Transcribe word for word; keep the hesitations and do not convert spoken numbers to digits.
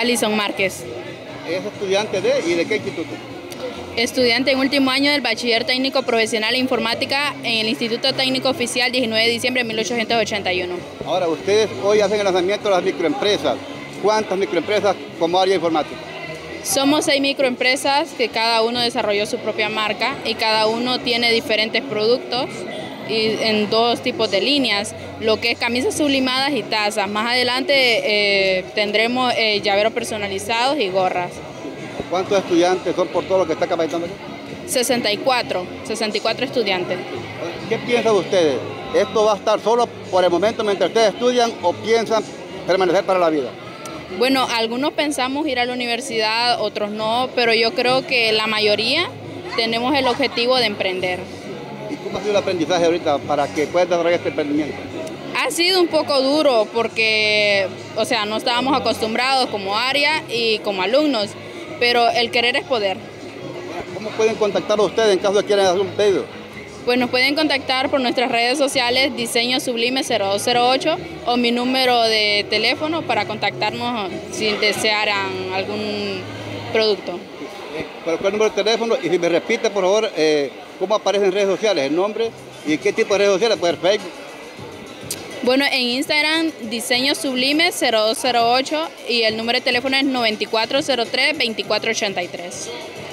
Alison Márquez. ¿Es estudiante de y de qué instituto? Estudiante en último año del Bachiller Técnico Profesional en Informática en el Instituto Técnico Oficial diecinueve de diciembre de mil ochocientos ochenta y uno. Ahora, ustedes hoy hacen el lanzamiento de las microempresas. ¿Cuántas microempresas como área informática? Somos seis microempresas que cada uno desarrolló su propia marca y cada uno tiene diferentes productos y en dos tipos de líneas, lo que es camisas sublimadas y tazas. Más adelante eh, tendremos eh, llaveros personalizados y gorras. ¿Cuántos estudiantes son por todo lo que está capacitando aquí? sesenta y cuatro, sesenta y cuatro estudiantes. ¿Qué piensan ustedes? ¿Esto va a estar solo por el momento mientras ustedes estudian o piensan permanecer para la vida? Bueno, algunos pensamos ir a la universidad, otros no, pero yo creo que la mayoría tenemos el objetivo de emprender. ¿Y cómo ha sido el aprendizaje ahorita para que puedas desarrollar este emprendimiento? Ha sido un poco duro porque, o sea, no estábamos acostumbrados como área y como alumnos, pero el querer es poder. ¿Cómo pueden contactar a ustedes en caso de que quieran hacer un pedido? Pues nos pueden contactar por nuestras redes sociales Diseño Sublime cero dos cero ocho o mi número de teléfono para contactarnos si desearan algún producto. ¿Cuál es el número de teléfono? Y si me repite, por favor, eh, ¿cómo aparece en redes sociales? ¿El nombre? ¿Y qué tipo de redes sociales? ¿Puede ser Facebook? Bueno, en Instagram, Diseño Sublime cero dos cero ocho y el número de teléfono es noventa y cuatro cero tres veinticuatro ochenta y tres.